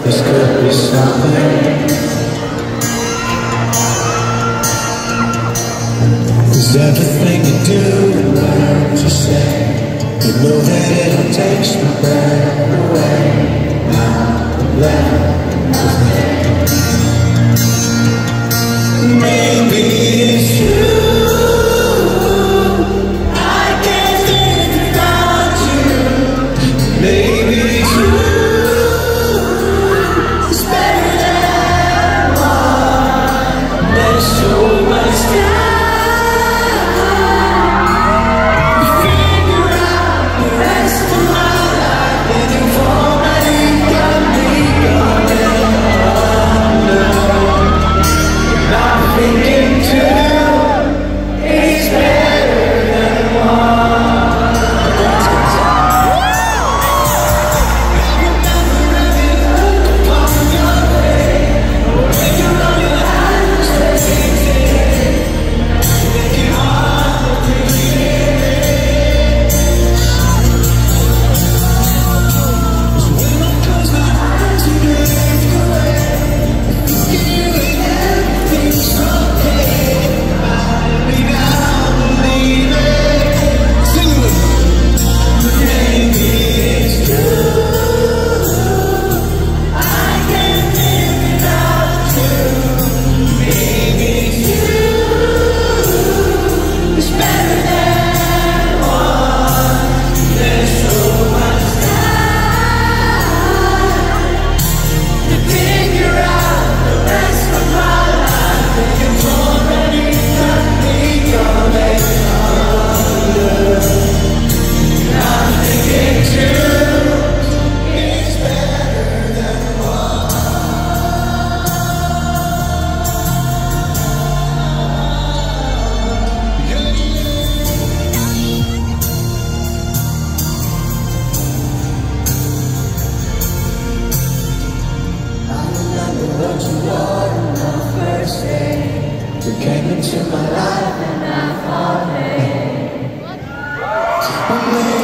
this could be something. Cause everything you do and learn to say, you know that it takes my breath away. Now I'm left with me. Maybe it's true, I can't live without you. Maybe it's true, it's better than one. There's so much time. You came into my life and I thought, hey,